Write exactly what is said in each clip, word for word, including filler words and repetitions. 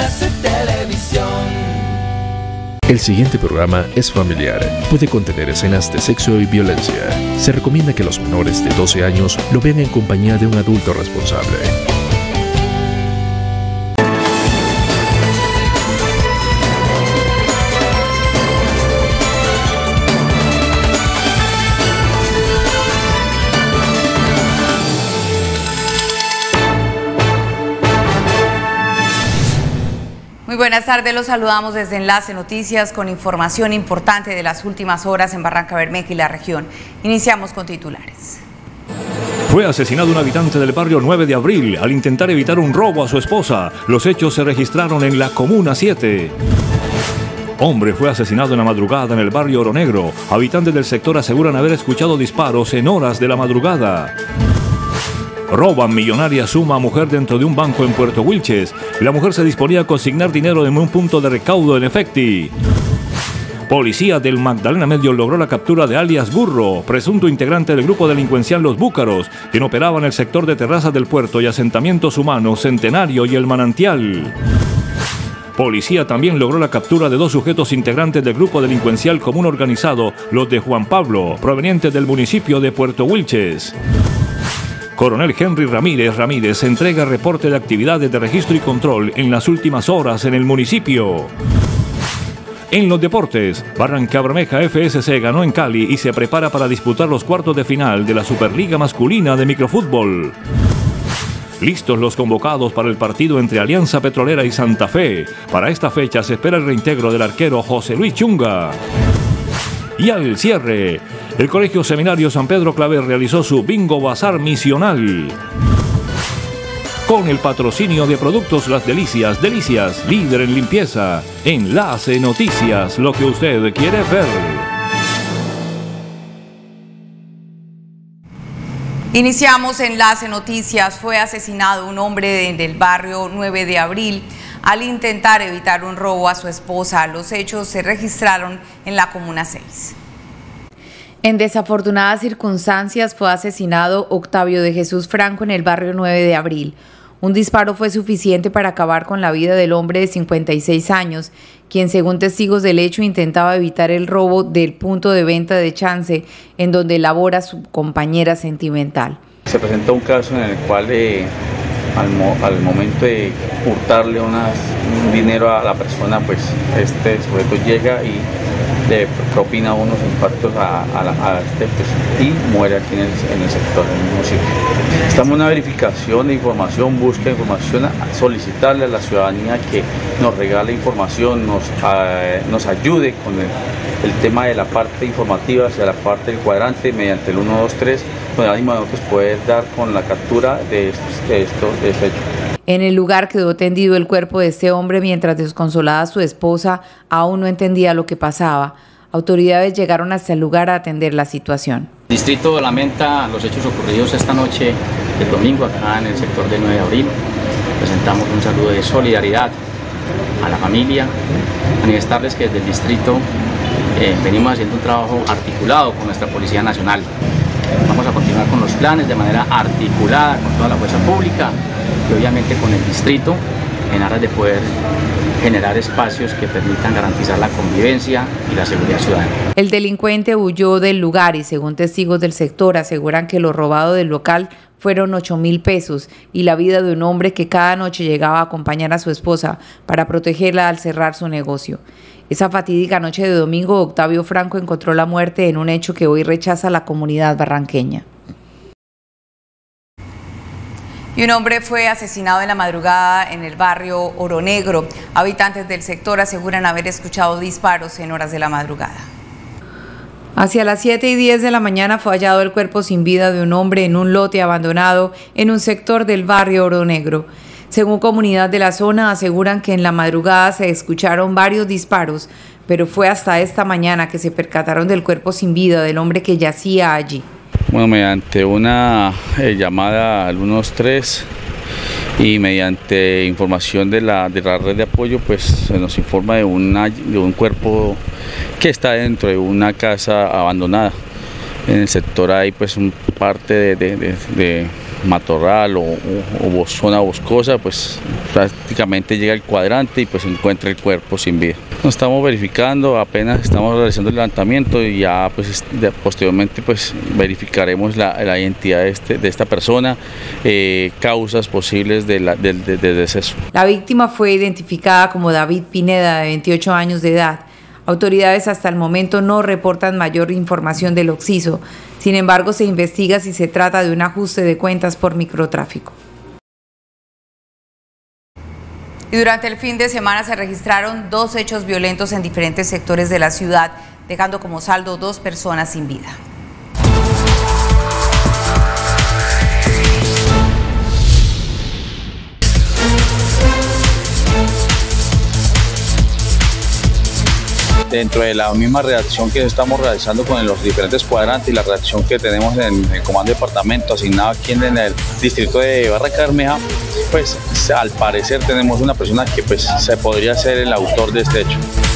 Enlace Televisión. El siguiente programa es familiar. Puede contener escenas de sexo y violencia. Se recomienda que los menores de doce años lo vean en compañía de un adulto responsable. Muy buenas tardes, los saludamos desde Enlace Noticias con información importante de las últimas horas en Barrancabermeja y la región. Iniciamos con titulares. Fue asesinado un habitante del barrio nueve de abril al intentar evitar un robo a su esposa. Los hechos se registraron en la Comuna siete. Hombre fue asesinado en la madrugada en el barrio Oro Negro. Habitantes del sector aseguran haber escuchado disparos en horas de la madrugada. Roban millonaria suma a mujer dentro de un banco en Puerto Wilches. La mujer se disponía a consignar dinero en un punto de recaudo en efecti. Policía del Magdalena Medio logró la captura de alias Burro, presunto integrante del grupo delincuencial Los Búcaros, quien operaba en el sector de terrazas del puerto y asentamientos humanos Centenario y El Manantial. Policía también logró la captura de dos sujetos integrantes del grupo delincuencial común organizado, los de Juan Pablo, provenientes del municipio de Puerto Wilches. Coronel Henry Ramírez Ramírez entrega reporte de actividades de registro y control en las últimas horas en el municipio. En los deportes, Barrancabermeja F S C ganó en Cali y se prepara para disputar los cuartos de final de la Superliga Masculina de Microfútbol. Listos los convocados para el partido entre Alianza Petrolera y Santa Fe. Para esta fecha se espera el reintegro del arquero José Luis Chunga. Y al cierre, el Colegio Seminario San Pedro Claver realizó su Bingo Bazar Misional. Con el patrocinio de Productos Las Delicias, Delicias, líder en limpieza. Enlace Noticias, lo que usted quiere ver. Iniciamos Enlace Noticias. Fue asesinado un hombre del barrio nueve de abril al intentar evitar un robo a su esposa. Los hechos se registraron en la Comuna seis. En desafortunadas circunstancias fue asesinado Octavio de Jesús Franco en el barrio nueve de abril. Un disparo fue suficiente para acabar con la vida del hombre de cincuenta y seis años, quien según testigos del hecho intentaba evitar el robo del punto de venta de Chance, en donde labora su compañera sentimental. Se presentó un caso en el cual eh, al, mo al momento de hurtarle unas, un dinero a la persona, pues este sujeto llega y le propina unos impactos a, a, la, a este pues, y muere aquí en el, en el sector del municipio. Estamos en una verificación de información, búsqueda de información, a solicitarle a la ciudadanía que nos regale información, nos, uh, nos ayude con el, el tema de la parte informativa hacia la parte del cuadrante mediante el uno dos tres, donde ánimo de nosotros poder dar con la captura de estos, de estos de hechos. En el lugar quedó tendido el cuerpo de este hombre mientras desconsolada su esposa aún no entendía lo que pasaba. Autoridades llegaron hasta el lugar a atender la situación. El distrito lamenta los hechos ocurridos esta noche del domingo acá en el sector del nueve de abril. Presentamos un saludo de solidaridad a la familia, manifestarles que desde el distrito eh, venimos haciendo un trabajo articulado con nuestra Policía Nacional. Vamos a continuar con los planes de manera articulada con toda la fuerza pública y obviamente con el distrito en aras de poder generar espacios que permitan garantizar la convivencia y la seguridad ciudadana. El delincuente huyó del lugar y según testigos del sector aseguran que lo robado del local fueron ocho mil pesos y la vida de un hombre que cada noche llegaba a acompañar a su esposa para protegerla al cerrar su negocio. Esa fatídica noche de domingo, Octavio Franco encontró la muerte en un hecho que hoy rechaza la comunidad barranqueña. Y un hombre fue asesinado en la madrugada en el barrio Oro Negro. Habitantes del sector aseguran haber escuchado disparos en horas de la madrugada. Hacia las siete y diez de la mañana fue hallado el cuerpo sin vida de un hombre en un lote abandonado en un sector del barrio Oro Negro. Según comunidad de la zona, aseguran que en la madrugada se escucharon varios disparos, pero fue hasta esta mañana que se percataron del cuerpo sin vida del hombre que yacía allí. Bueno, mediante una eh, llamada al uno dos tres y mediante información de la, de la red de apoyo, pues se nos informa de, una, de un cuerpo que está dentro de una casa abandonada. En el sector hay pues un parte de, de, de, de, matorral o, o, o zona boscosa, pues prácticamente llega el cuadrante y pues encuentra el cuerpo sin vida. Nos estamos verificando, apenas estamos realizando el levantamiento y ya pues de, posteriormente pues verificaremos la, la identidad de, este, de esta persona, eh, causas posibles de, la, de, de, de deceso. La víctima fue identificada como David Pineda, de veintiocho años de edad. Autoridades hasta el momento no reportan mayor información del occiso. Sin embargo, se investiga si se trata de un ajuste de cuentas por microtráfico. Y durante el fin de semana se registraron dos hechos violentos en diferentes sectores de la ciudad, dejando como saldo dos personas sin vida. Dentro de la misma redacción que estamos realizando con los diferentes cuadrantes y la redacción que tenemos en el comando de departamento asignado aquí en el distrito de Barranca Bermeja, pues al parecer tenemos una persona que pues se podría ser el autor de este hecho.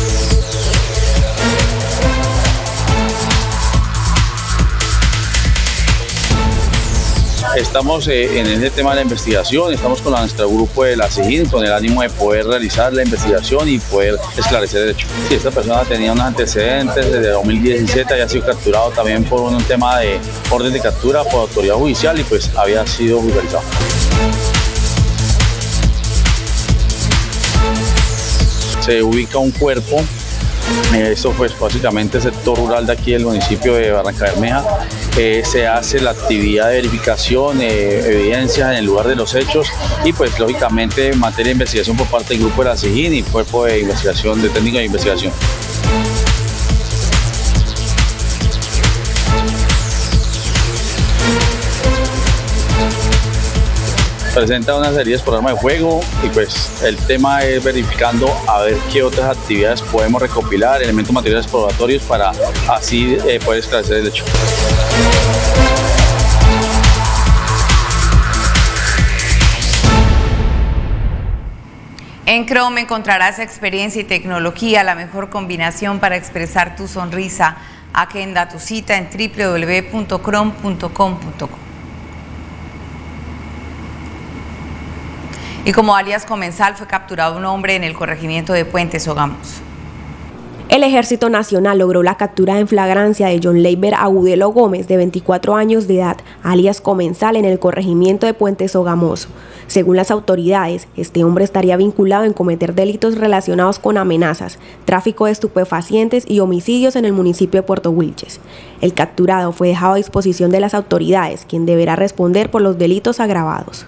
Estamos eh, en ese tema de la investigación, estamos con nuestro grupo de la SIGIN con el ánimo de poder realizar la investigación y poder esclarecer el hecho. Sí, esta persona tenía unos antecedentes desde dos mil diecisiete, había sido capturado también por un tema de orden de captura por autoridad judicial y pues había sido judicializado. Se ubica un cuerpo. Esto pues básicamente el sector rural de aquí del municipio de Barranca Bermeja. Eh, se hace la actividad de verificación, eh, evidencias en el lugar de los hechos y pues lógicamente en materia de investigación por parte del grupo de la SIGIN y cuerpo de investigación, de técnico de investigación. Presenta unas heridas por arma de fuego y pues el tema es verificando a ver qué otras actividades podemos recopilar, elementos materiales probatorios para así eh, poder esclarecer el hecho. En Chrome encontrarás experiencia y tecnología, la mejor combinación para expresar tu sonrisa. Agenda tu cita en w w w punto chrome punto com punto co. Y como alias Comensal fue capturado un hombre en el corregimiento de Puente Sogamoso. El Ejército Nacional logró la captura en flagrancia de John Leiber Agudelo Gómez, de veinticuatro años de edad, alias Comensal, en el corregimiento de Puente Sogamoso. Según las autoridades, este hombre estaría vinculado en cometer delitos relacionados con amenazas, tráfico de estupefacientes y homicidios en el municipio de Puerto Wilches. El capturado fue dejado a disposición de las autoridades, quien deberá responder por los delitos agravados.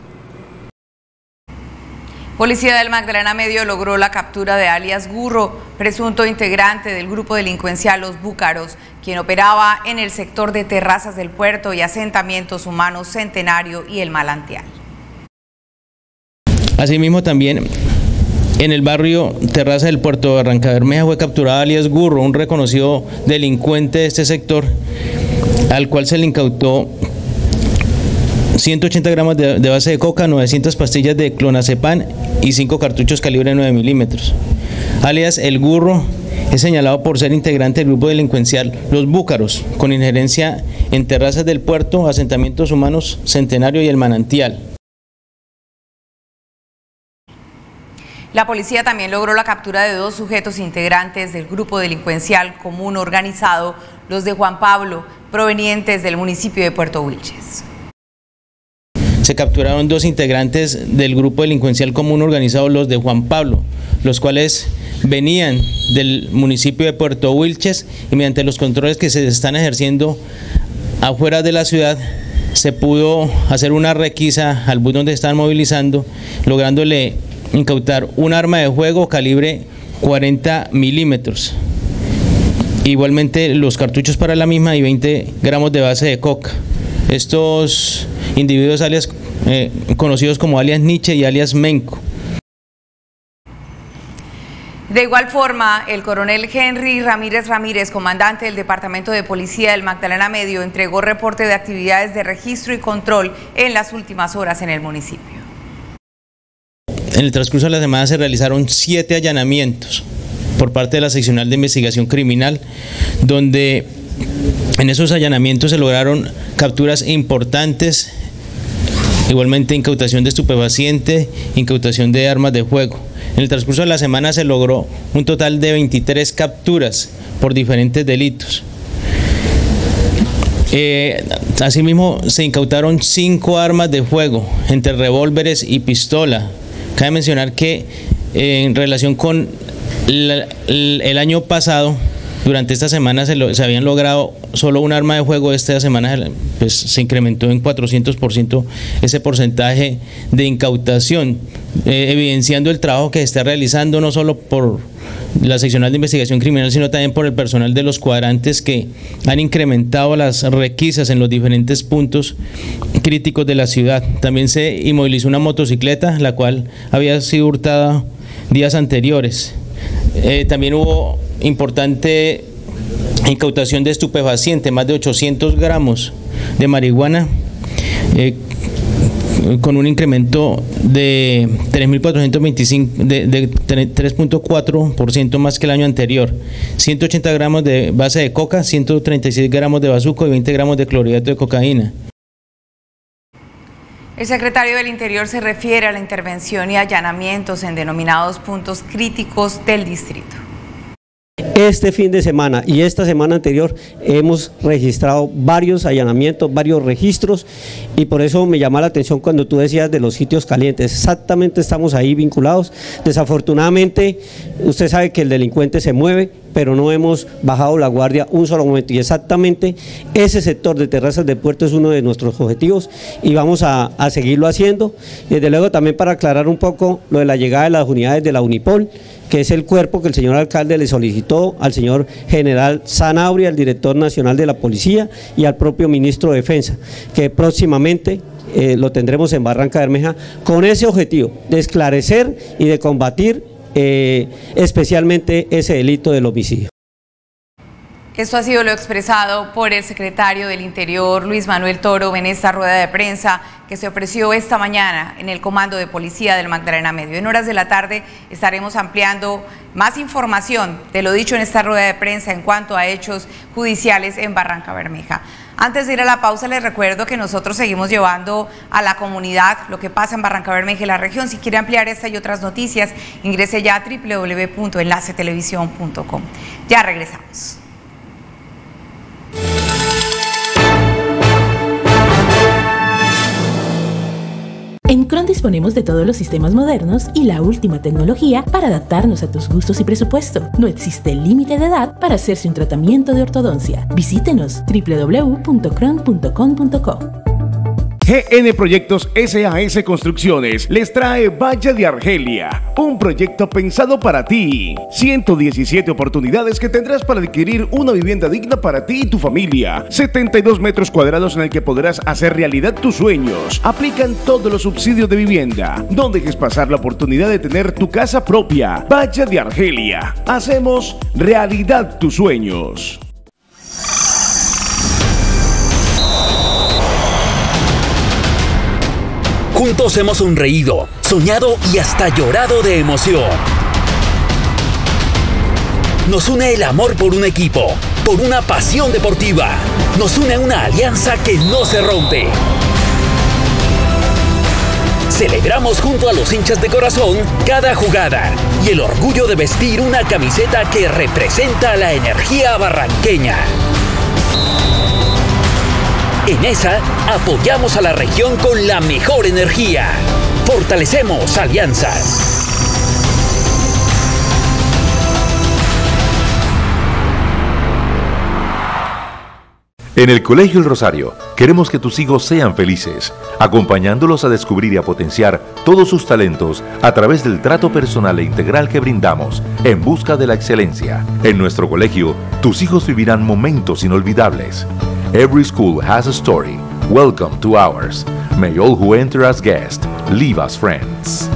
Policía del Magdalena Medio logró la captura de alias Gurro, presunto integrante del grupo delincuencial Los Búcaros, quien operaba en el sector de terrazas del puerto y asentamientos humanos Centenario y El Malantial. Asimismo, también en el barrio Terraza del Puerto de Barranca Bermeja fue capturado alias Gurro, un reconocido delincuente de este sector, al cual se le incautó ciento ochenta gramos de, de base de coca, novecientas pastillas de clonazepam y cinco cartuchos calibre nueve milímetros. Alias El Gurro es señalado por ser integrante del grupo delincuencial Los Búcaros, con injerencia en terrazas del puerto, asentamientos humanos Centenario y El Manantial. La policía también logró la captura de dos sujetos integrantes del grupo delincuencial común organizado, los de Juan Pablo, provenientes del municipio de Puerto Wilches. Se capturaron dos integrantes del grupo delincuencial común organizado, los de Juan Pablo, los cuales venían del municipio de Puerto Wilches y mediante los controles que se están ejerciendo afuera de la ciudad se pudo hacer una requisa al bus donde están movilizando, lográndole incautar un arma de fuego calibre cuarenta milímetros. Igualmente los cartuchos para la misma y veinte gramos de base de coca. Estos individuos alias eh, conocidos como alias Nietzsche y alias Menco. De igual forma, el coronel Henry Ramírez Ramírez, comandante del Departamento de Policía del Magdalena Medio, entregó reporte de actividades de registro y control en las últimas horas en el municipio. En el transcurso de la semana se realizaron siete allanamientos por parte de la Seccional de Investigación Criminal, donde en esos allanamientos se lograron capturas importantes igualmente incautación de estupefaciente, incautación de armas de fuego. En el transcurso de la semana se logró un total de veintitrés capturas por diferentes delitos. Eh, asimismo, se incautaron cinco armas de fuego, entre revólveres y pistola. Cabe mencionar que eh, en relación con la, el, el año pasado, durante esta semana se, lo, se habían logrado solo un arma de fuego. Esta semana pues, se incrementó en cuatrocientos por ciento ese porcentaje de incautación, eh, evidenciando el trabajo que se está realizando no solo por la seccional de investigación criminal, sino también por el personal de los cuadrantes, que han incrementado las requisas en los diferentes puntos críticos de la ciudad. También se inmovilizó una motocicleta, la cual había sido hurtada días anteriores. Eh, también hubo importante incautación de estupefaciente, más de ochocientos gramos de marihuana, eh, con un incremento de tres mil cuatrocientos veinticinco, de, de tres punto cuatro por ciento más que el año anterior. ciento ochenta gramos de base de coca, ciento treinta y seis gramos de bazuco y veinte gramos de clorhidrato de cocaína. El secretario del Interior se refiere a la intervención y allanamientos en denominados puntos críticos del distrito. Este fin de semana y esta semana anterior hemos registrado varios allanamientos, varios registros, y por eso me llama la atención cuando tú decías de los sitios calientes. Exactamente, estamos ahí vinculados. Desafortunadamente, usted sabe que el delincuente se mueve, pero no hemos bajado la guardia un solo momento, y exactamente ese sector de terrazas de puerto es uno de nuestros objetivos y vamos a, a seguirlo haciendo. Desde luego también para aclarar un poco lo de la llegada de las unidades de la Unipol, que es el cuerpo que el señor alcalde le solicitó al señor general Zanabria, el director nacional de la policía, y al propio ministro de Defensa, que próximamente eh, lo tendremos en Barranca Bermeja con ese objetivo de esclarecer y de combatir eh, especialmente ese delito del homicidio. Esto ha sido lo expresado por el secretario del Interior, Luis Manuel Toro, en esta rueda de prensa que se ofreció esta mañana en el Comando de Policía del Magdalena Medio. En horas de la tarde estaremos ampliando más información de lo dicho en esta rueda de prensa en cuanto a hechos judiciales en Barranca Bermeja. Antes de ir a la pausa, les recuerdo que nosotros seguimos llevando a la comunidad lo que pasa en Barranca Bermeja y la región. Si quiere ampliar esta y otras noticias, ingrese ya a w w w punto enlace televisión punto com. Ya regresamos. En Cron disponemos de todos los sistemas modernos y la última tecnología para adaptarnos a tus gustos y presupuesto. No existe límite de edad para hacerse un tratamiento de ortodoncia. Visítenos w w w punto cron punto com punto co. G N Proyectos S A S Construcciones les trae Valle de Argelia, un proyecto pensado para ti. ciento diecisiete oportunidades que tendrás para adquirir una vivienda digna para ti y tu familia. setenta y dos metros cuadrados en el que podrás hacer realidad tus sueños. Aplican todos los subsidios de vivienda. No dejes pasar la oportunidad de tener tu casa propia. Valle de Argelia. Hacemos realidad tus sueños. Juntos hemos sonreído, soñado y hasta llorado de emoción. Nos une el amor por un equipo, por una pasión deportiva. Nos une una alianza que no se rompe. Celebramos junto a los hinchas de corazón cada jugada y el orgullo de vestir una camiseta que representa la energía barranqueña. En esa, apoyamos a la región con la mejor energía. Fortalecemos alianzas. En el Colegio El Rosario, queremos que tus hijos sean felices, acompañándolos a descubrir y a potenciar todos sus talentos a través del trato personal e integral que brindamos en busca de la excelencia. En nuestro colegio, tus hijos vivirán momentos inolvidables. Every school has a story. Welcome to ours. May all who enter as guests leave as friends.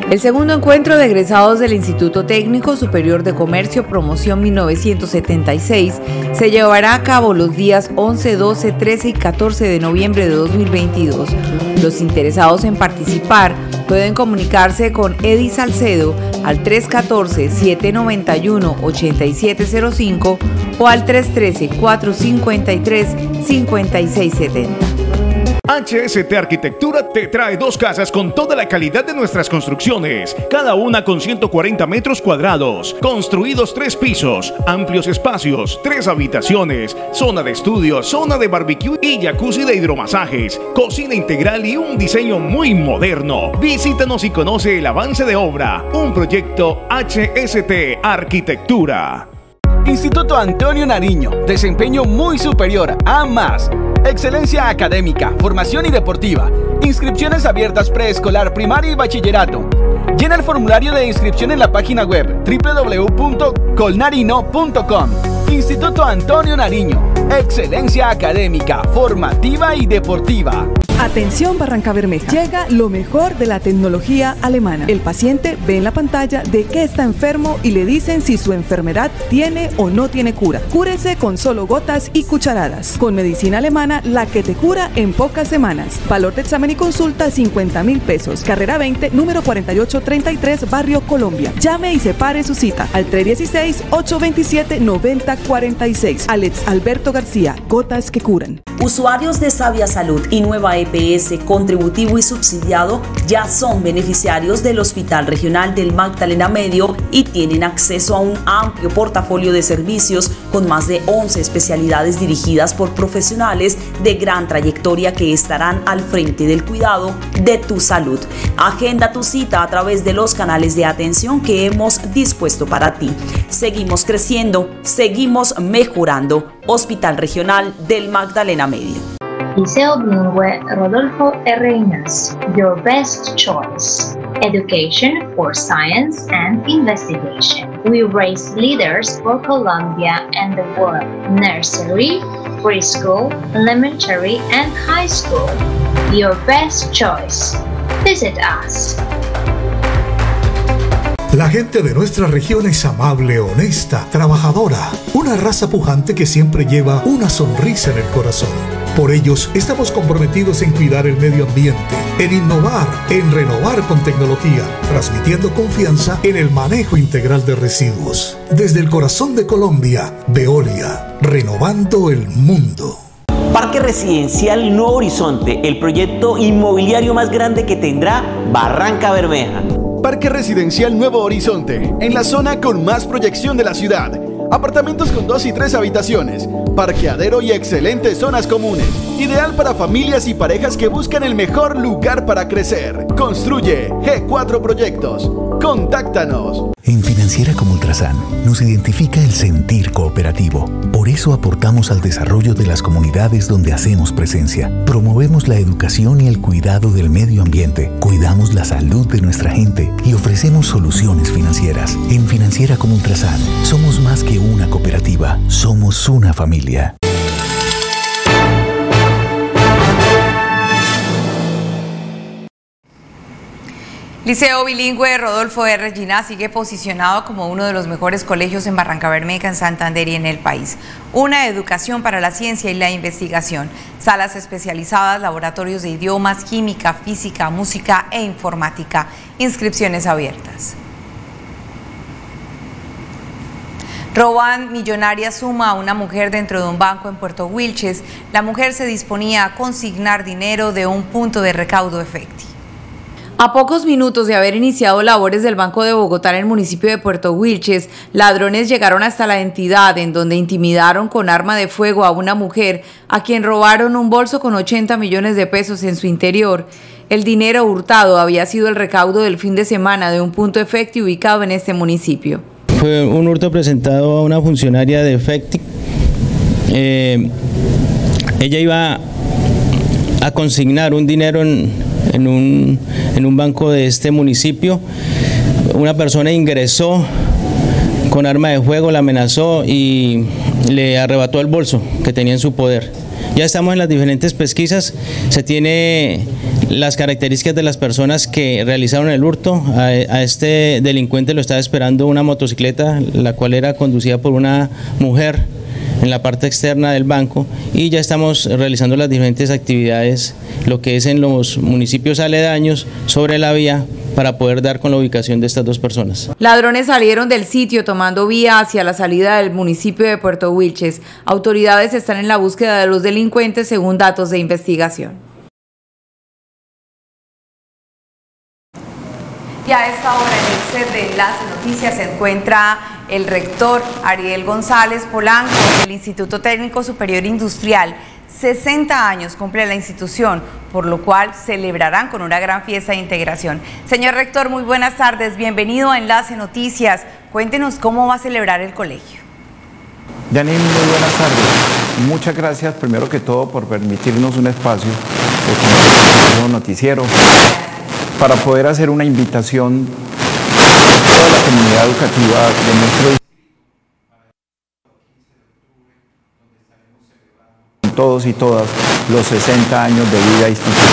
El segundo encuentro de egresados del Instituto Técnico Superior de Comercio Promoción mil novecientos setenta y seis se llevará a cabo los días once, doce, trece y catorce de noviembre de dos mil veintidós. Los interesados en participar pueden comunicarse con Edi Salcedo al tres uno cuatro, siete nueve uno, ocho siete cero cinco o al tres uno tres, cuatro cinco tres, cinco seis siete cero. H S T Arquitectura te trae dos casas con toda la calidad de nuestras construcciones, cada una con ciento cuarenta metros cuadrados, construidos tres pisos, amplios espacios, tres habitaciones, zona de estudio, zona de barbecue y jacuzzi de hidromasajes, cocina integral y un diseño muy moderno. Visítanos y conoce el avance de obra, un proyecto H S T Arquitectura. Instituto Antonio Nariño, desempeño muy superior a más. Excelencia académica, formación y deportiva. Inscripciones abiertas preescolar, primaria y bachillerato. Llena el formulario de inscripción en la página web w w w punto colnarino punto com. Instituto Antonio Nariño. Excelencia académica, formativa y deportiva. Atención Barrancabermeja, llega lo mejor de la tecnología alemana. El paciente ve en la pantalla de qué está enfermo y le dicen si su enfermedad tiene o no tiene cura. Cúrese con solo gotas y cucharadas. Con medicina alemana, la que te cura en pocas semanas. Valor de examen y consulta cincuenta mil pesos. Carrera veinte, número cuarenta y ocho treinta y tres, Barrio Colombia. Llame y separe su cita al tres uno seis, ocho dos siete, nueve cero cuatro seis. Alex Alberto García, gotas que curan. Usuarios de Sabia Salud y Nueva E P S contributivo y subsidiado ya son beneficiarios del Hospital Regional del Magdalena Medio y tienen acceso a un amplio portafolio de servicios con más de once especialidades dirigidas por profesionales de gran trayectoria que estarán al frente del cuidado de tu salud. Agenda tu cita a través de los canales de atención que hemos dispuesto para ti. Seguimos creciendo, seguimos mejorando. Hospital Regional del Magdalena Medio. Liceo Bilingüe Rodolfo R. Ignacio, your best choice. Education for science and investigation. We raise leaders for Colombia and the world. Nursery, preschool, elementary, and high school. Your best choice. Visit us. La gente de nuestra región es amable, honesta, trabajadora, una raza pujante que siempre lleva una sonrisa en el corazón. Por ellos estamos comprometidos en cuidar el medio ambiente, en innovar, en renovar con tecnología, transmitiendo confianza en el manejo integral de residuos. Desde el corazón de Colombia, Veolia, renovando el mundo. Parque Residencial Nuevo Horizonte, el proyecto inmobiliario más grande que tendrá Barrancabermeja. Parque Residencial Nuevo Horizonte, en la zona con más proyección de la ciudad. Apartamentos con dos y tres habitaciones, parqueadero y excelentes zonas comunes. Ideal para familias y parejas que buscan el mejor lugar para crecer. Construye G cuatro Proyectos. Contáctanos. En Financiera como Ultrasan nos identifica el sentir cooperativo. Por eso aportamos al desarrollo de las comunidades donde hacemos presencia. Promovemos la educación y el cuidado del medio ambiente. Cuidamos la salud de nuestra gente y ofrecemos soluciones financieras. En Financiera como Ultrasan somos más que una cooperativa, somos una familia. Liceo Bilingüe Rodolfo R. Ginás sigue posicionado como uno de los mejores colegios en Barrancabermeja, en Santander y en el país. Una educación para la ciencia y la investigación, salas especializadas, laboratorios de idiomas, química, física, música e informática. Inscripciones abiertas. Roban millonaria suma a una mujer dentro de un banco en Puerto Wilches. La mujer se disponía a consignar dinero de un punto de recaudo efectivo. A pocos minutos de haber iniciado labores del Banco de Bogotá en el municipio de Puerto Wilches, ladrones llegaron hasta la entidad en donde intimidaron con arma de fuego a una mujer a quien robaron un bolso con ochenta millones de pesos en su interior. El dinero hurtado había sido el recaudo del fin de semana de un punto efectivo ubicado en este municipio. Fue un hurto presentado a una funcionaria de Efecti. Eh, ella iba a consignar un dinero en, en, un, en un banco de este municipio. Una persona ingresó con arma de fuego, la amenazó y le arrebató el bolso que tenía en su poder. Ya estamos en las diferentes pesquisas, se tiene las características de las personas que realizaron el hurto. A, a este delincuente lo estaba esperando una motocicleta, la cual era conducida por una mujer en la parte externa del banco, y ya estamos realizando las diferentes actividades, lo que es en los municipios aledaños sobre la vía, para poder dar con la ubicación de estas dos personas. Ladrones salieron del sitio tomando vía hacia la salida del municipio de Puerto Wilches. Autoridades están en la búsqueda de los delincuentes según datos de investigación. Y a esta hora en el set de Enlace Noticias se encuentra el rector Ariel González Polanco del Instituto Técnico Superior Industrial. sesenta años cumple la institución, por lo cual celebrarán con una gran fiesta de integración. Señor rector, muy buenas tardes, bienvenido a Enlace Noticias. Cuéntenos cómo va a celebrar el colegio. Janine, muy buenas tardes. Muchas gracias, primero que todo, por permitirnos un espacio de un noticiero para poder hacer una invitación a toda la comunidad educativa de nuestro distrito, todos y todas los sesenta años de vida institucional.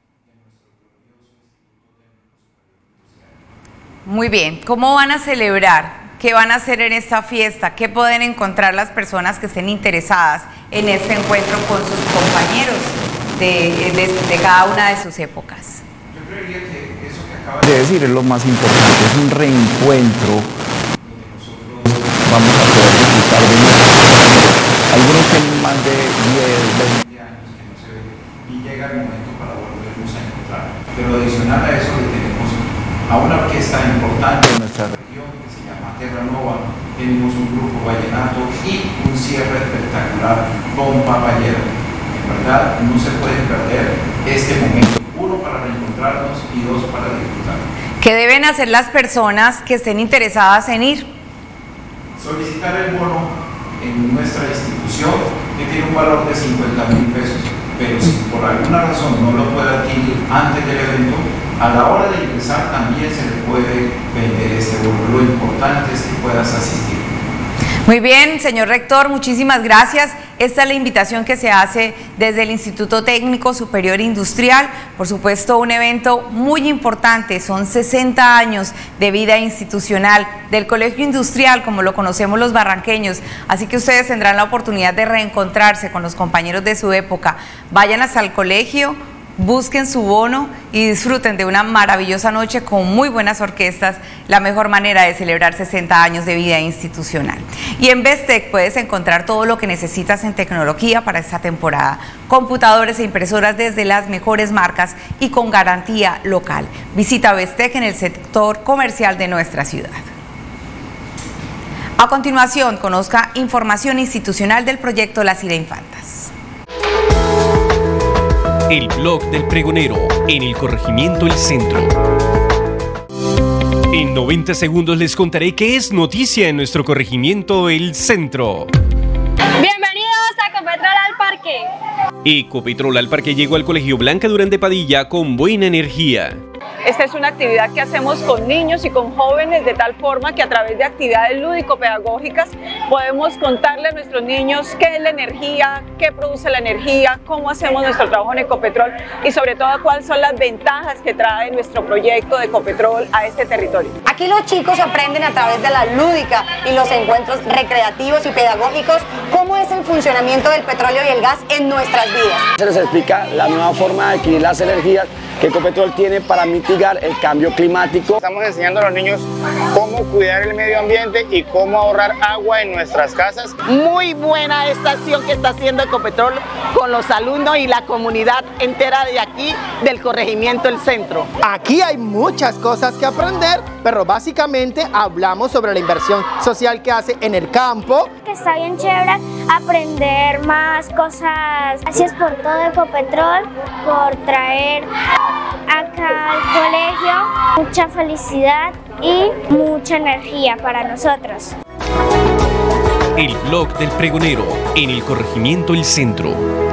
Muy bien, ¿cómo van a celebrar? ¿Qué van a hacer en esta fiesta? ¿Qué pueden encontrar las personas que estén interesadas en este encuentro con sus compañeros de, de, de cada una de sus épocas? Yo creería que eso que acaba de decir es lo más importante, es un reencuentro donde nosotros vamos a poder disfrutar de nosotros. Algunos tienen más de diez, veinte años que no se ven y llega el momento para volvernos a encontrar. Pero adicional a eso le tenemos a una orquesta importante en nuestra región que se llama Terra Nova, tenemos un grupo vallenato y un cierre espectacular con Papayera. En verdad no se puede perder este momento, uno para reencontrarnos y dos para disfrutar. ¿Qué deben hacer las personas que estén interesadas en ir? Solicitar el bono en nuestra institución, que tiene un valor de cincuenta mil pesos, pero si por alguna razón no lo puede adquirir antes del evento, a la hora de ingresar también se le puede vender este bono. Lo importante es que puedas asistir. Muy bien, señor rector, muchísimas gracias. Esta es la invitación que se hace desde el Instituto Técnico Superior Industrial. Por supuesto, un evento muy importante. Son sesenta años de vida institucional del Colegio Industrial, como lo conocemos los barranqueños. Así que ustedes tendrán la oportunidad de reencontrarse con los compañeros de su época. Vayan hasta el colegio, busquen su bono y disfruten de una maravillosa noche con muy buenas orquestas, la mejor manera de celebrar sesenta años de vida institucional. Y en Bestec puedes encontrar todo lo que necesitas en tecnología para esta temporada, computadores e impresoras desde las mejores marcas y con garantía local. Visita Bestec en el sector comercial de nuestra ciudad. A continuación, conozca información institucional del proyecto Las Infantas. El blog del pregonero en el corregimiento El Centro. En noventa segundos les contaré qué es noticia en nuestro corregimiento El Centro. Bienvenidos a Ecopetrol al Parque. Ecopetrol al Parque llegó al Colegio Blanca Durán de Padilla con buena energía. Esta es una actividad que hacemos con niños y con jóvenes de tal forma que a través de actividades lúdico-pedagógicas podemos contarle a nuestros niños qué es la energía, qué produce la energía, cómo hacemos nuestro trabajo en Ecopetrol y sobre todo cuáles son las ventajas que trae nuestro proyecto de Ecopetrol a este territorio. Aquí los chicos aprenden a través de la lúdica y los encuentros recreativos y pedagógicos cómo es el funcionamiento del petróleo y el gas en nuestras vidas. Se les explica la nueva forma de adquirir las energías que Ecopetrol tiene para mitigar el cambio climático. Estamos enseñando a los niños cómo cuidar el medio ambiente y cómo ahorrar agua en nuestras casas. Muy buena esta acción que está haciendo Ecopetrol con los alumnos y la comunidad entera de aquí del corregimiento El Centro. Aquí hay muchas cosas que aprender, pero básicamente hablamos sobre la inversión social que hace en el campo. Está bien chévere aprender más cosas. Gracias por todo Ecopetrol, por traer acá al colegio mucha felicidad y mucha energía para nosotros. El blog del pregonero en el corregimiento El Centro.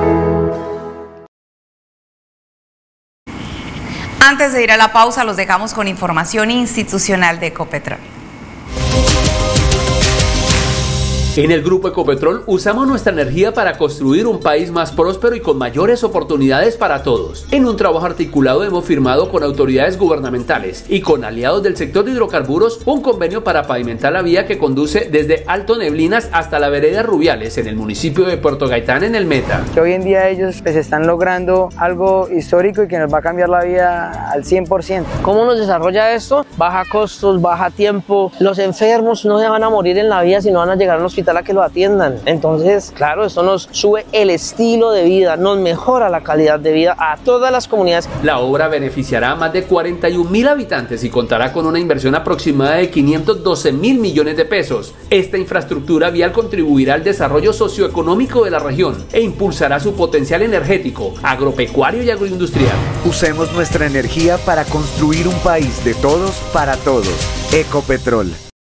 Antes de ir a la pausa, los dejamos con información institucional de Ecopetrol. En el Grupo Ecopetrol usamos nuestra energía para construir un país más próspero y con mayores oportunidades para todos. En un trabajo articulado hemos firmado con autoridades gubernamentales y con aliados del sector de hidrocarburos un convenio para pavimentar la vía que conduce desde Alto Neblinas hasta la vereda Rubiales en el municipio de Puerto Gaitán en el Meta. Que hoy en día ellos pues están logrando algo histórico y que nos va a cambiar la vida al cien por ciento. ¿Cómo nos desarrolla esto? Baja costos, baja tiempo, los enfermos no se van a morir en la vía, sino van a llegar al hospital a que lo atiendan. Entonces, claro, esto nos sube el estilo de vida, nos mejora la calidad de vida a todas las comunidades. La obra beneficiará a más de cuarenta y un mil habitantes y contará con una inversión aproximada de quinientos doce mil millones de pesos. Esta infraestructura vial contribuirá al desarrollo socioeconómico de la región e impulsará su potencial energético, agropecuario y agroindustrial. Usemos nuestra energía para construir un país de todos para todos. Ecopetrol.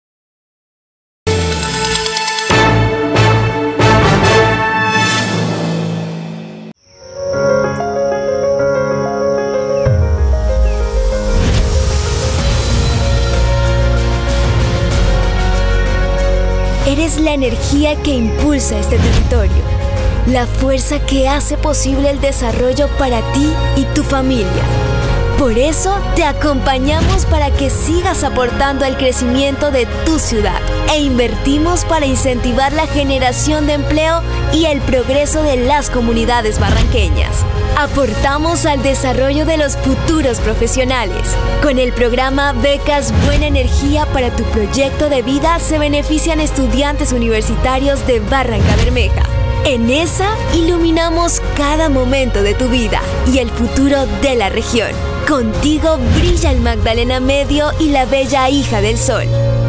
Eres la energía que impulsa este territorio, la fuerza que hace posible el desarrollo para ti y tu familia. Por eso te acompañamos para que sigas aportando al crecimiento de tu ciudad e invertimos para incentivar la generación de empleo y el progreso de las comunidades barranqueñas. Aportamos al desarrollo de los futuros profesionales. Con el programa Becas Buena Energía para tu proyecto de vida se benefician estudiantes universitarios de Barrancabermeja. En esa iluminamos cada momento de tu vida y el futuro de la región. Contigo brilla el Magdalena Medio y la bella hija del sol.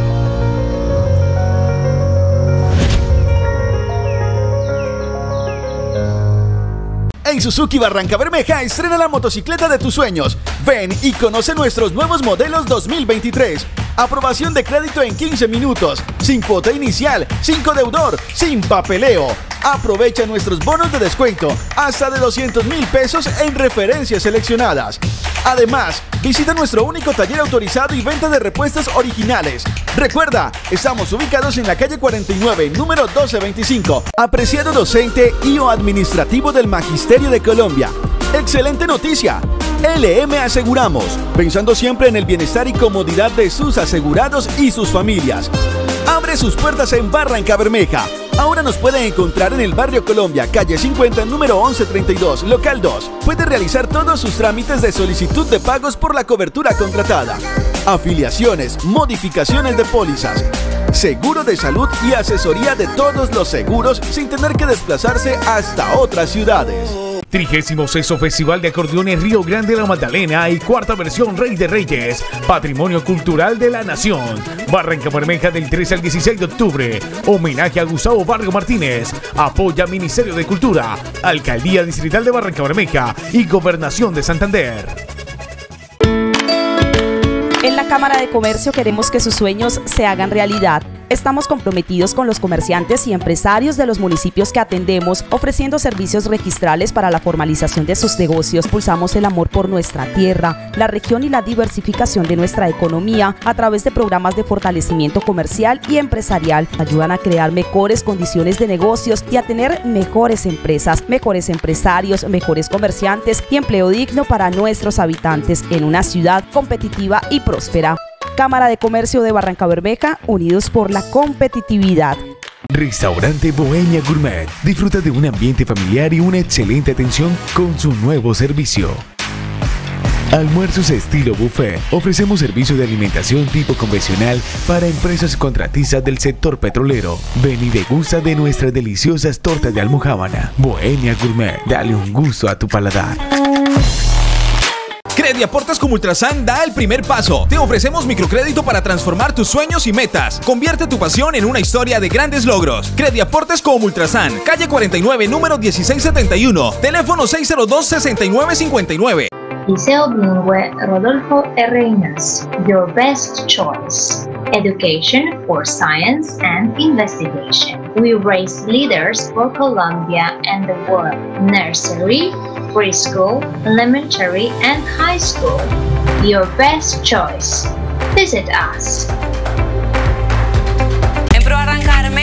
En Suzuki Barrancabermeja estrena la motocicleta de tus sueños. Ven y conoce nuestros nuevos modelos dos mil veintitrés. Aprobación de crédito en quince minutos, sin cuota inicial, sin codeudor, sin papeleo. Aprovecha nuestros bonos de descuento hasta de doscientos mil pesos en referencias seleccionadas. Además, visita nuestro único taller autorizado y venta de repuestos originales. Recuerda, estamos ubicados en la calle cuarenta y nueve, número doce veinticinco. Apreciado docente y o administrativo del Magisterio de Colombia. ¡Excelente noticia! L M Aseguramos, pensando siempre en el bienestar y comodidad de sus asegurados y sus familias. Abre sus puertas en Barrancabermeja. Ahora nos pueden encontrar en el barrio Colombia, calle cincuenta, número once treinta y dos, local dos. Puede realizar todos sus trámites de solicitud de pagos por la cobertura contratada. Afiliaciones, modificaciones de pólizas, seguro de salud y asesoría de todos los seguros sin tener que desplazarse hasta otras ciudades. trigésimo sexto Festival de Acordeón en Río Grande La Magdalena y cuarta versión Rey de Reyes, Patrimonio Cultural de la Nación. Barrancabermeja del trece al dieciséis de octubre. Homenaje a Gustavo Vargas Martínez. Apoya Ministerio de Cultura, Alcaldía Distrital de Barrancabermeja y Gobernación de Santander. En la Cámara de Comercio queremos que sus sueños se hagan realidad. Estamos comprometidos con los comerciantes y empresarios de los municipios que atendemos, ofreciendo servicios registrales para la formalización de sus negocios. Impulsamos el amor por nuestra tierra, la región y la diversificación de nuestra economía a través de programas de fortalecimiento comercial y empresarial. Ayudan a crear mejores condiciones de negocios y a tener mejores empresas, mejores empresarios, mejores comerciantes y empleo digno para nuestros habitantes en una ciudad competitiva y próspera. Cámara de Comercio de Barrancabermeja, unidos por la competitividad. Restaurante Bohemia Gourmet. Disfruta de un ambiente familiar y una excelente atención con su nuevo servicio. Almuerzos estilo buffet. Ofrecemos servicio de alimentación tipo convencional para empresas contratistas del sector petrolero. Ven y degusta de nuestras deliciosas tortas de almojábana. Bohemia Gourmet. Dale un gusto a tu paladar. Crediaportes como Ultrasan da el primer paso. Te ofrecemos microcrédito para transformar tus sueños y metas. Convierte tu pasión en una historia de grandes logros. Crediaportes como Ultrasan, calle cuarenta y nueve, número dieciséis setenta y uno, teléfono seis cero dos, seis nueve cinco nueve. Liceo Bilingüe Rodolfo R. Inas, your best choice. Education for science and investigation. We raise leaders for Colombia and the world. Nursery, preschool, elementary, and high school. Your best choice. Visit us. En Pro Barrancabermeja, para el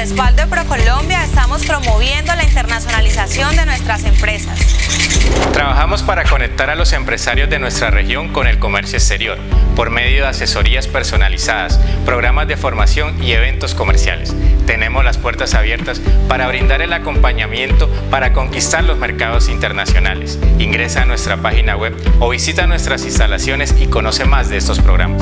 respaldo de ProColombia estamos promoviendo la internacionalización de nuestras empresas. Trabajamos para conectar a los empresarios de nuestra región con el comercio exterior, por medio de asesorías personalizadas, programas de formación y eventos comerciales. Tenemos las puertas abiertas para brindar el acompañamiento para conquistar los mercados internacionales. Ingresa a nuestra página web o visita nuestras instalaciones y conoce más de estos programas.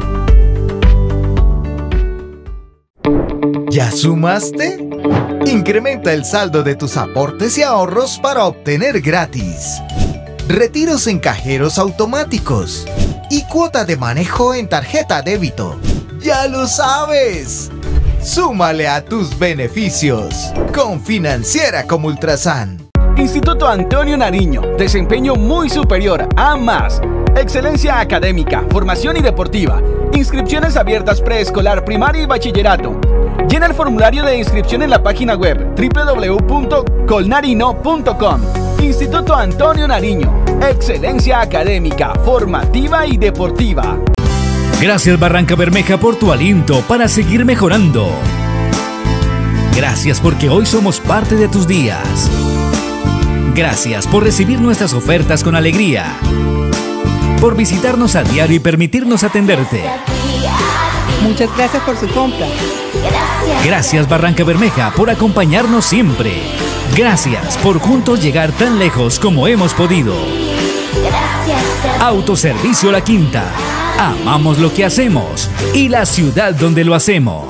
¿Ya sumaste? Incrementa el saldo de tus aportes y ahorros para obtener gratis retiros en cajeros automáticos y cuota de manejo en tarjeta débito. ¡Ya lo sabes! Súmale a tus beneficios con Financiera como Ultrasan. Instituto Antonio Nariño, desempeño muy superior a más. Excelencia académica, formación y deportiva. Inscripciones abiertas preescolar, primaria y bachillerato. Llena el formulario de inscripción en la página web w w w punto colnarino punto com. Instituto Antonio Nariño, excelencia académica, formativa y deportiva. Gracias Barranca Bermeja por tu aliento para seguir mejorando. Gracias porque hoy somos parte de tus días. Gracias por recibir nuestras ofertas con alegría. Por visitarnos a diario y permitirnos atenderte. Muchas gracias por su compra. Gracias Barranca Bermeja por acompañarnos siempre. Gracias por juntos llegar tan lejos como hemos podido. Autoservicio La Quinta. Amamos lo que hacemos y la ciudad donde lo hacemos.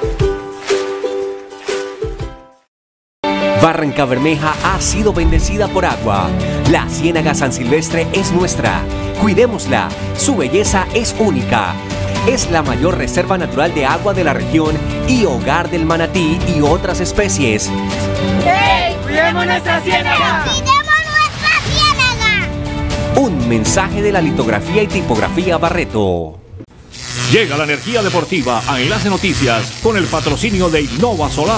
Barranca Bermeja ha sido bendecida por agua. La Ciénaga San Silvestre es nuestra. Cuidémosla. Su belleza es única. Es la mayor reserva natural de agua de la región y hogar del manatí y otras especies. ¡Hey! ¡Cuidemos nuestra ciénaga! ¡Cuidemos nuestra ciénaga! Un mensaje de la litografía y tipografía Barreto. Llega la energía deportiva a Enlace Noticias con el patrocinio de Innova Solar.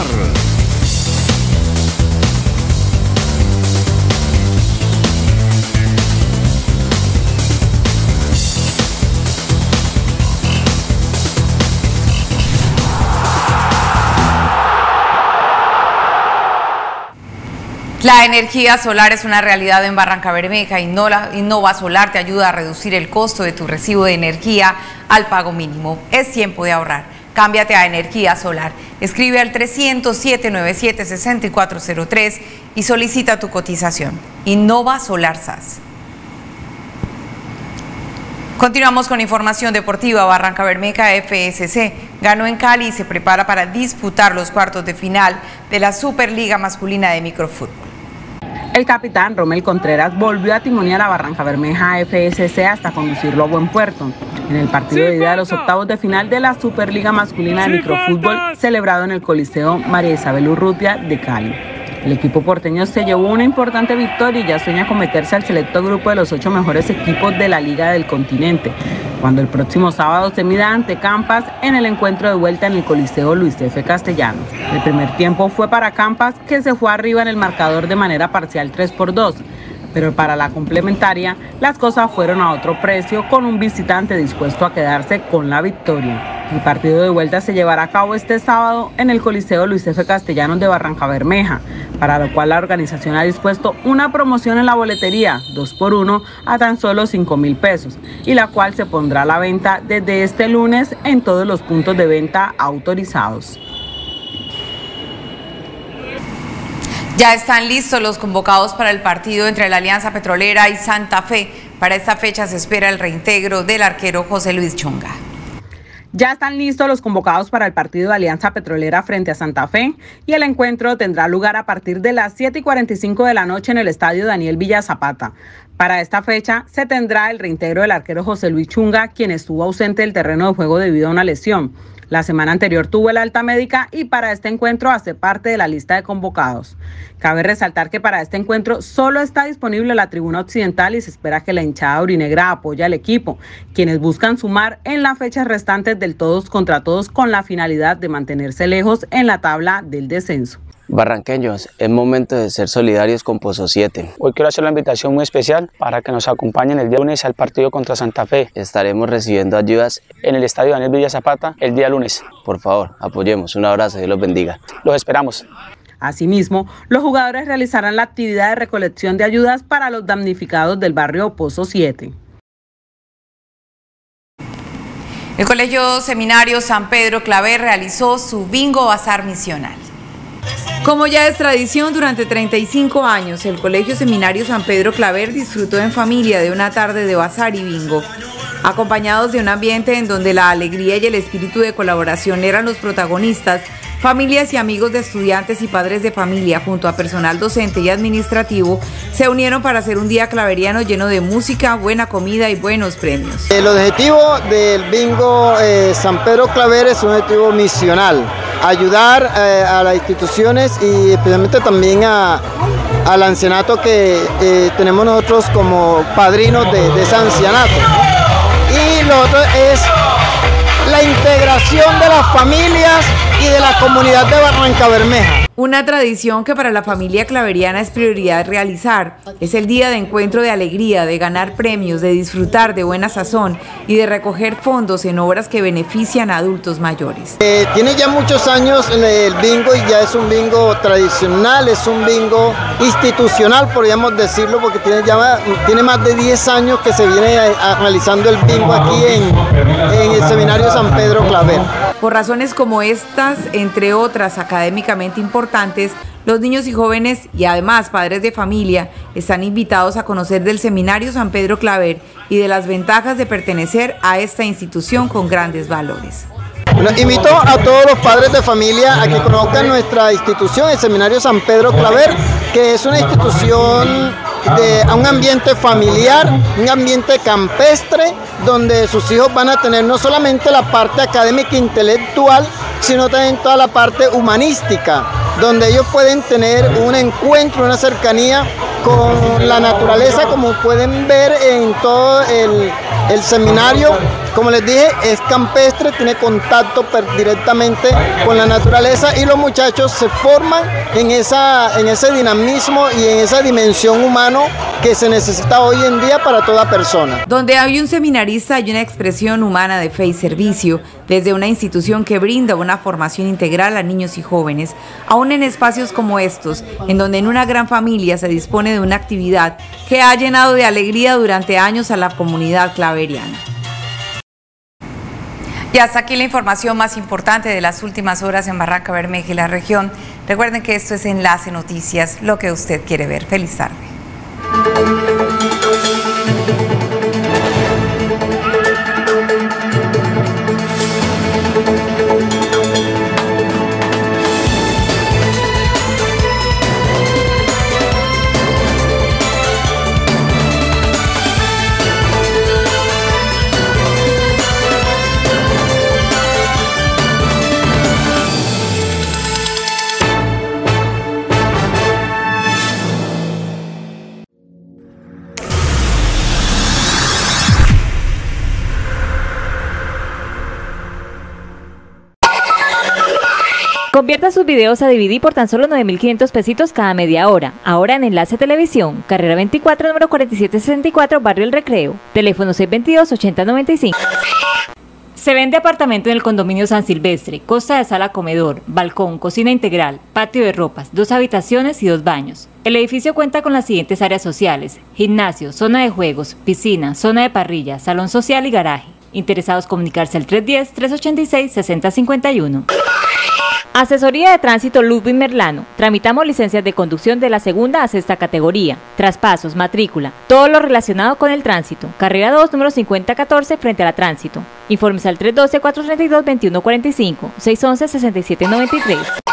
La energía solar es una realidad en Barranca Bermeja. Innova Solar te ayuda a reducir el costo de tu recibo de energía al pago mínimo. Es tiempo de ahorrar. Cámbiate a energía solar. Escribe al trescientos, siete noventa y siete, sesenta y cuatro cero tres y solicita tu cotización. Innova Solar S A S. Continuamos con información deportiva. Barranca Bermeja F S C ganó en Cali y se prepara para disputar los cuartos de final de la Superliga Masculina de Microfútbol. El capitán Romel Contreras volvió a timonear a Barranca Bermeja F S C hasta conducirlo a buen puerto en el partido de ida de los octavos de final de la Superliga Masculina de Microfútbol celebrado en el Coliseo María Isabel Urrutia de Cali. El equipo porteño se llevó una importante victoria y ya sueña con meterse al selecto grupo de los ocho mejores equipos de la Liga del Continente, cuando el próximo sábado se mida ante Campas en el encuentro de vuelta en el Coliseo Luis F. Castellanos. El primer tiempo fue para Campas, que se fue arriba en el marcador de manera parcial tres por dos, pero para la complementaria las cosas fueron a otro precio, con un visitante dispuesto a quedarse con la victoria. El partido de vuelta se llevará a cabo este sábado en el Coliseo Luis F. Castellanos de Barranca Bermeja, para lo cual la organización ha dispuesto una promoción en la boletería, dos por uno, a tan solo cinco mil pesos, y la cual se pondrá a la venta desde este lunes en todos los puntos de venta autorizados. Ya están listos los convocados para el partido entre la Alianza Petrolera y Santa Fe. Para esta fecha se espera el reintegro del arquero José Luis Chonga. Ya están listos los convocados para el partido de Alianza Petrolera frente a Santa Fe y el encuentro tendrá lugar a partir de las siete y cuarenta y cinco de la noche en el estadio Daniel Villa Zapata. Para esta fecha se tendrá el reintegro del arquero José Luis Chunga, quien estuvo ausente del terreno de juego debido a una lesión. La semana anterior tuvo el alta médica y para este encuentro hace parte de la lista de convocados. Cabe resaltar que para este encuentro solo está disponible la tribuna occidental y se espera que la hinchada aurinegra apoye al equipo, quienes buscan sumar en las fechas restantes del todos contra todos con la finalidad de mantenerse lejos en la tabla del descenso. Barranqueños, es momento de ser solidarios con Pozo siete. Hoy quiero hacer una invitación muy especial para que nos acompañen el día lunes al partido contra Santa Fe. Estaremos recibiendo ayudas en el estadio Daniel Villa Zapata el día lunes. Por favor, apoyemos. Un abrazo, Dios los bendiga. Los esperamos. Asimismo, los jugadores realizarán la actividad de recolección de ayudas para los damnificados del barrio Pozo siete. El Colegio Seminario San Pedro Claver realizó su bingo bazar misional. Como ya es tradición, durante treinta y cinco años, el Colegio Seminario San Pedro Claver disfrutó en familia de una tarde de bazar y bingo, acompañados de un ambiente en donde la alegría y el espíritu de colaboración eran los protagonistas. Familias y amigos de estudiantes y padres de familia, junto a personal docente y administrativo, se unieron para hacer un día claveriano lleno de música, buena comida y buenos premios. El objetivo del bingo eh, San Pedro Claver es un objetivo misional, ayudar eh, a las instituciones y especialmente también a, al ancianato que eh, tenemos nosotros como padrinos de, de ese ancianato. Y lo otro es la integración de las familias y de la comunidad de Barrancabermeja. Una tradición que para la familia claveriana es prioridad realizar. Es el día de encuentro de alegría, de ganar premios, de disfrutar de buena sazón y de recoger fondos en obras que benefician a adultos mayores. Eh, tiene ya muchos años el bingo y ya es un bingo tradicional, es un bingo institucional, podríamos decirlo, porque tiene, ya, tiene más de diez años que se viene a, a realizando el bingo aquí en, en el Seminario San Pedro Claver. Por razones como estas, entre otras académicamente importantes, los niños y jóvenes y además padres de familia están invitados a conocer del Seminario San Pedro Claver y de las ventajas de pertenecer a esta institución con grandes valores. Bueno, invito a todos los padres de familia a que conozcan nuestra institución, el Seminario San Pedro Claver, que es una institución de a un ambiente familiar, un ambiente campestre, donde sus hijos van a tener no solamente la parte académica e intelectual, sino también toda la parte humanística, donde ellos pueden tener un encuentro, una cercanía con la naturaleza, como pueden ver en todo el, el seminario. Como les dije, es campestre, tiene contacto directamente con la naturaleza y los muchachos se forman en, esa, en ese dinamismo y en esa dimensión humana que se necesita hoy en día para toda persona. Donde hay un seminarista hay una expresión humana de fe y servicio, desde una institución que brinda una formación integral a niños y jóvenes, aún en espacios como estos, en donde en una gran familia se dispone de una actividad que ha llenado de alegría durante años a la comunidad claveriana. Y hasta aquí la información más importante de las últimas horas en Barrancabermeja y la región. Recuerden que esto es Enlace Noticias, lo que usted quiere ver. Feliz tarde. Convierta sus videos a D V D por tan solo nueve mil quinientos pesitos cada media hora. Ahora en Enlace Televisión, carrera veinticuatro, número cuarenta y siete sesenta y cuatro, Barrio El Recreo. Teléfono seis dos dos, ocho cero nueve cinco. Se vende apartamento en el condominio San Silvestre, costa de sala comedor, balcón, cocina integral, patio de ropas, dos habitaciones y dos baños. El edificio cuenta con las siguientes áreas sociales: gimnasio, zona de juegos, piscina, zona de parrilla, salón social y garaje. Interesados comunicarse al tres uno cero, tres ocho seis, seis cero cinco uno. Asesoría de Tránsito Ludwig Merlano. Tramitamos licencias de conducción de la segunda a sexta categoría, traspasos, matrícula, todo lo relacionado con el tránsito. Carrera dos, número cincuenta catorce, frente a la Tránsito. Informes al tres uno dos, cuatro tres dos, dos uno cuatro cinco, seis uno uno, seis siete nueve tres.